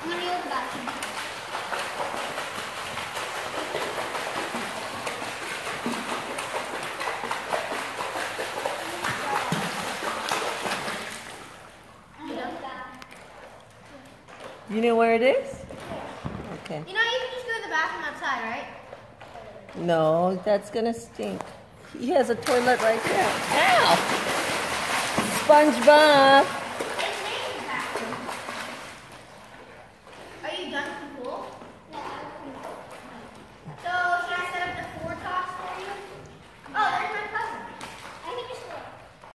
gonna go to the bathroom. You know where it is? Okay. You know, you can just go to the bathroom outside, right? No, that's gonna stink. He has a toilet right there. Ow! SpongeBob! Are you done?